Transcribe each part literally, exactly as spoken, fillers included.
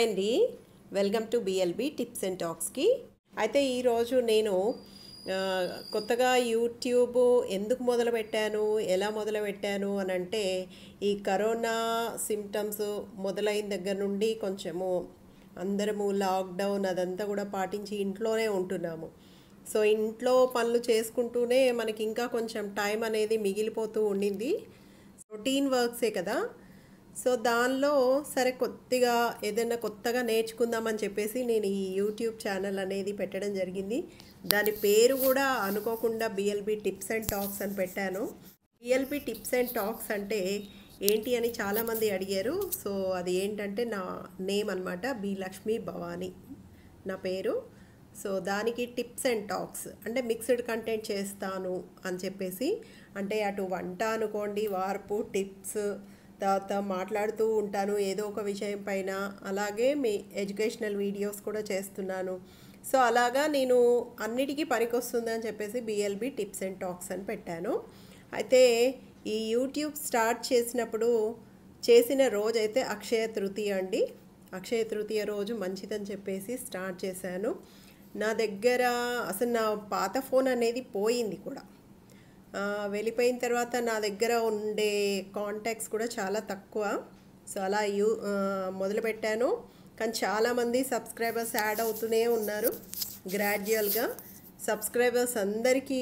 అండి, welcome to BLB tips and టాక్స్కి. అయితే ఈరోజు నేను కొత్తగా యూట్యూబ్ ఎందుకు మొదలుపెట్టాను, ఎలా మొదలుపెట్టాను అని అంటే, ఈ కరోనా సిమ్టమ్స్ మొదలైన దగ్గర నుండి కొంచెము అందరము లాక్డౌన్ అదంతా కూడా పాటించి ఇంట్లోనే ఉంటున్నాము. సో ఇంట్లో పనులు చేసుకుంటూనే మనకి ఇంకా కొంచెం టైం అనేది మిగిలిపోతూ ఉండింది. రొటీన్ వర్క్సే కదా. సో దానిలో సరే కొద్దిగా ఏదైనా కొత్తగా నేర్చుకుందామని చెప్పేసి నేను ఈ యూట్యూబ్ ఛానల్ అనేది పెట్టడం జరిగింది. దాని పేరు కూడా అనుకోకుండా బిఎల్బి టిప్స్ అండ్ టాక్స్ అని పెట్టాను. బిఎల్బి టిప్స్ అండ్ టాక్స్ అంటే ఏంటి అని చాలామంది అడిగారు. సో అది ఏంటంటే నా నేమ్ అనమాట, బి లక్ష్మీ భవానీ నా పేరు. సో దానికి టిప్స్ అండ్ టాక్స్ అంటే మిక్స్డ్ కంటెంట్ చేస్తాను అని చెప్పేసి, అంటే అటు వంట అనుకోండి, వార్పు టిప్స్, తర్వాత మాట్లాడుతూ ఉంటాను ఏదో ఒక విషయం పైన, అలాగే మీ ఎడ్యుకేషనల్ వీడియోస్ కూడా చేస్తున్నాను. సో అలాగా నేను అన్నిటికీ పనికొస్తుంది అని చెప్పేసి బిఎల్బి టిప్స్ అండ్ టాక్స్ అని పెట్టాను. అయితే ఈ యూట్యూబ్ స్టార్ట్ చేసినప్పుడు చేసిన రోజు అయితే అక్షయ తృతీయ అండి. అక్షయ తృతీయ రోజు మంచిదని చెప్పేసి స్టార్ట్ చేశాను. నా దగ్గర అసలు నా పాత ఫోన్ అనేది పోయింది కూడా. వెళ్ళిపోయిన తర్వాత నా దగ్గర ఉండే కాంటాక్ట్స్ కూడా చాలా తక్కువ. సో అలా యూ మొదలుపెట్టాను. కానీ చాలామంది సబ్స్క్రైబర్స్ యాడ్ అవుతూనే ఉన్నారు గ్రాడ్యువల్గా. సబ్స్క్రైబర్స్ అందరికీ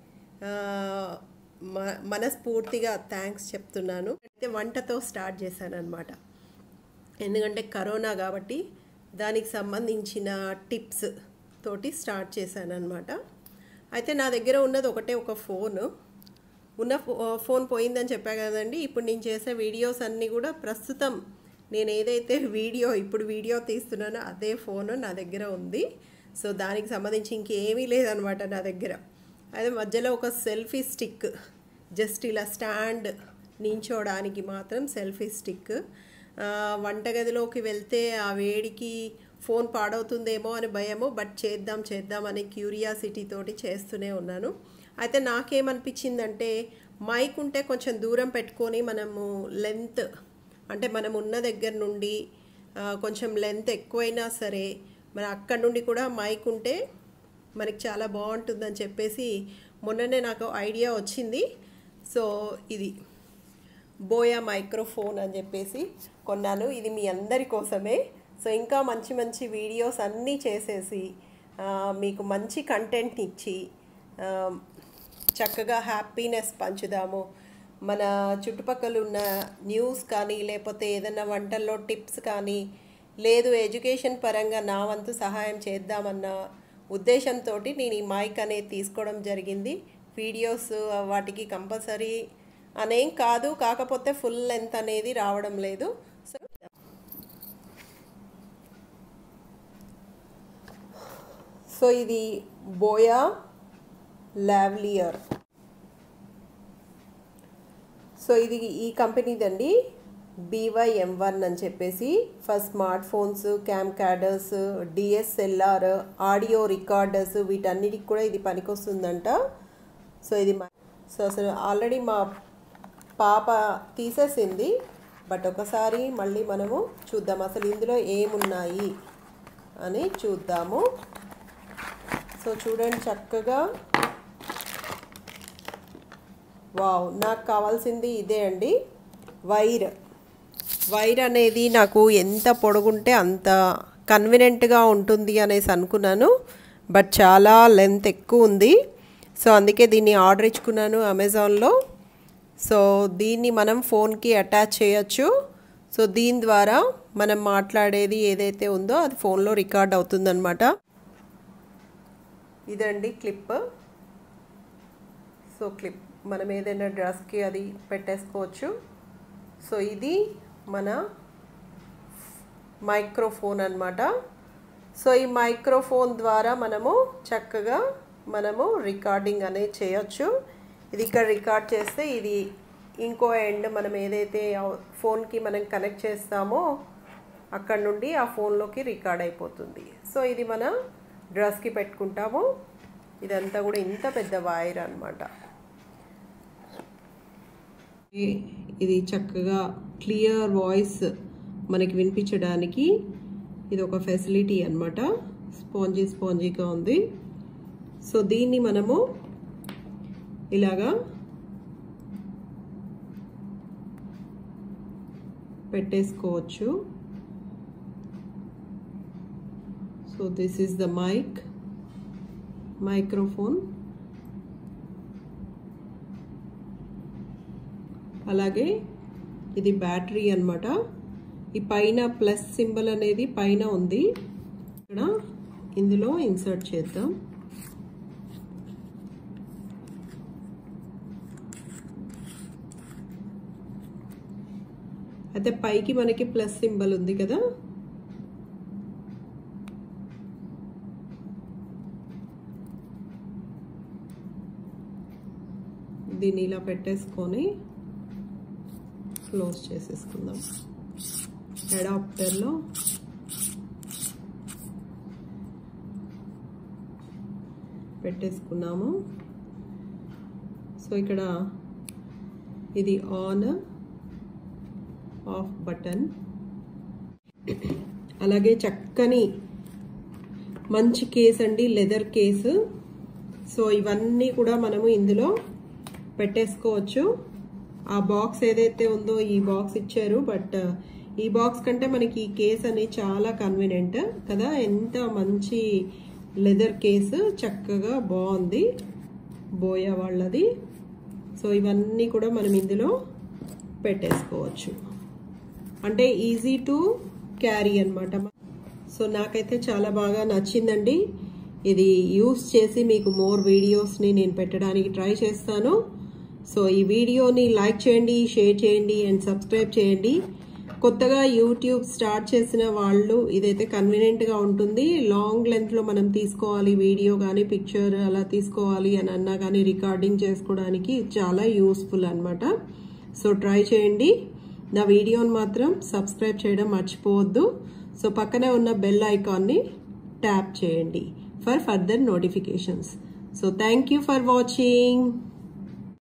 మనస్ఫూర్తిగా థ్యాంక్స్ చెప్తున్నాను. అయితే వంటతో స్టార్ట్ చేశాను అనమాట. ఎందుకంటే కరోనా కాబట్టి దానికి సంబంధించిన టిప్స్ తోటి స్టార్ట్ చేశాను అనమాట. అయితే నా దగ్గర ఉన్నది ఒకటే ఒక ఫోను. ఉన్న ఫోన్ పోయిందని చెప్పా కదండి. ఇప్పుడు నేను చేసే వీడియోస్ అన్నీ కూడా ప్రస్తుతం నేను ఏదైతే వీడియో ఇప్పుడు వీడియో తీస్తున్నానో అదే ఫోను నా దగ్గర ఉంది. సో దానికి సంబంధించి ఇంకేమీ లేదనమాట నా దగ్గర. అదే మధ్యలో ఒక సెల్ఫీ స్టిక్, జస్ట్ ఇలా స్టాండ్ నించోడానికి మాత్రం సెల్ఫీ స్టిక్. వంటగదిలోకి వెళ్తే ఆ వేడికి ఫోన్ పాడవుతుందేమో అని భయము, బట్ చేద్దాం చేద్దాం అనే క్యూరియాసిటీ తోటి చేస్తూనే ఉన్నాను. అయితే నాకేమనిపించిందంటే, మైక్ ఉంటే కొంచెం దూరం పెట్టుకొని మనము లెంత్ అంటే మనం ఉన్న దగ్గర నుండి కొంచెం లెంత్ ఎక్కువైనా సరే మన అక్కడి నుండి కూడా మైక్ ఉంటే మనకి చాలా బాగుంటుందని చెప్పేసి మొన్ననే నాకు ఐడియా వచ్చింది. సో ఇది బోయా మైక్రోఫోన్ అని చెప్పేసి కొన్నాను. ఇది మీ అందరి కోసమే. సో ఇంకా మంచి మంచి వీడియోస్ అన్నీ చేసేసి మీకు మంచి కంటెంట్ ఇచ్చి చక్కగా హ్యాపీనెస్ పంచుదాము. మన చుట్టుపక్కల ఉన్న న్యూస్ కానీ, లేకపోతే ఏదైనా వంటల్లో టిప్స్ కానీ, లేదు ఎడ్యుకేషన్ పరంగా నా వంతు సహాయం చేద్దామన్న ఉద్దేశంతో నేను ఈ మైక్ అనేది తీసుకోవడం జరిగింది. వీడియోస్ వాటికి కంపల్సరీ అనేం కాదు, కాకపోతే ఫుల్ లెంత్ అనేది రావడం లేదు. సో సో ఇది బోయా లావ్లియర్. సో ఇది ఈ కంపెనీదండి, బీవైఎం వన్ అని చెప్పేసి. For smart phones, camcorders, DSLR, audio recorders, వీటన్నిటికి కూడా ఇది పనికొస్తుందంట. సో ఇది సో అసలు ఆల్రెడీ మా పాప తీసేసింది, బట్ ఒకసారి మళ్ళీ మనము చూద్దాం అసలు ఇందులో ఏమున్నాయి అని చూద్దాము. సో చూడండి చక్కగా. వావ్, నాకు కావాల్సింది ఇదే అండి, వైర్. వైర్ అనేది నాకు ఎంత పొడుగుంటే అంత కన్వీనియంట్గా ఉంటుంది అనేసి అనుకున్నాను, బట్ చాలా లెంత్ ఎక్కువ ఉంది. సో అందుకే దీన్ని ఆర్డర్ ఇచ్చుకున్నాను అమెజాన్లో. సో దీన్ని మనం ఫోన్కి అటాచ్ చేయొచ్చు. సో దీని ద్వారా మనం మాట్లాడేది ఏదైతే ఉందో అది ఫోన్లో రికార్డ్ అవుతుందన్నమాట. ఇదండి క్లిప్. సో క్లిప్ మనం ఏదైనా డ్రెస్కి అది పెట్టేసుకోవచ్చు. సో ఇది మన మైక్రోఫోన్ అన్నమాట. సో ఈ మైక్రోఫోన్ ద్వారా మనము చక్కగా మనము రికార్డింగ్ అనేది చేయొచ్చు. ఇది ఇక్కడ రికార్డ్ చేస్తే ఇది ఇంకో ఎండ్ మనం ఏదైతే ఫోన్కి మనం కనెక్ట్ చేస్తామో అక్కడ నుండి ఆ ఫోన్లోకి రికార్డ్ అయిపోతుంది. సో ఇది మన డ్రెస్కి పెట్టుకుంటాము. ఇదంతా కూడా ఇంత పెద్ద వైర్ అన్నమాట. ఇది చక్కగా క్లియర్ వాయిస్ మనకి వినిపించడానికి ఇది ఒక ఫెసిలిటీ అన్నమాట. స్పాంజీ స్పాంజీగా ఉంది. సో దీన్ని మనము ఇలాగా పెట్టేసుకోవచ్చు. So this is the mic microphone. అలాగే ఇది బ్యాటరీ అన్నమాట. ఈ పైన ప్లస్ సింబల్ అనేది పైన ఉంది. ఇక్కడ ఇందులో ఇన్సర్ట్ చేద్దాం. అయితే పైకి మనకి ప్లస్ సింబల్ ఉంది కదా, దీన్ని ఇలా పెట్టేసుకొని క్లోజ్ చేసేసుకుందాం. అడాప్టర్లో పెట్టేసుకున్నాము. సో ఇక్కడ ఇది ఆన్ ఆఫ్ బటన్. అలాగే చక్కని మంచి కేస్ అండి, లెదర్ కేసు. సో ఇవన్నీ కూడా మనము ఇందులో పెట్టేసుకోవచ్చు. ఆ బాక్స్ ఏదైతే ఉందో ఈ బాక్స్ ఇచ్చారు, బట్ ఈ బాక్స్ కంటే మనకి ఈ కేస్ అనేది చాలా కన్వీనియంట్ కదా. ఎంత మంచి లెదర్ కేసు, చక్కగా బాగుంది, బోయా వాళ్ళది. సో ఇవన్నీ కూడా మనం ఇందులో పెట్టేసుకోవచ్చు. అంటే ఈజీ టు క్యారీ అన్నమాట. సో నాకైతే చాలా బాగా నచ్చిందండి. ఇది యూస్ చేసి మీకు మోర్ వీడియోస్ని నేను పెట్టడానికి ట్రై చేస్తాను. సో ఈ వీడియోని లైక్ చేయండి, షేర్ చేయండి అండ్ సబ్స్క్రైబ్ చేయండి. కొత్తగా యూట్యూబ్ స్టార్ట్ చేసిన వాళ్ళు ఇదైతే కన్వీనియంట్గా ఉంటుంది. లాంగ్ లెంత్లో మనం తీసుకోవాలి వీడియో కానీ పిక్చర్ అలా తీసుకోవాలి అని అన్నా కానీ రికార్డింగ్ చేసుకోవడానికి చాలా యూస్ఫుల్ అన్నమాట. సో ట్రై చేయండి. నా వీడియోని మాత్రం సబ్స్క్రైబ్ చేయడం మర్చిపోవద్దు. సో పక్కనే ఉన్న బెల్ ఐకాన్ని ట్యాప్ చేయండి for further notifications. So thank you for watching.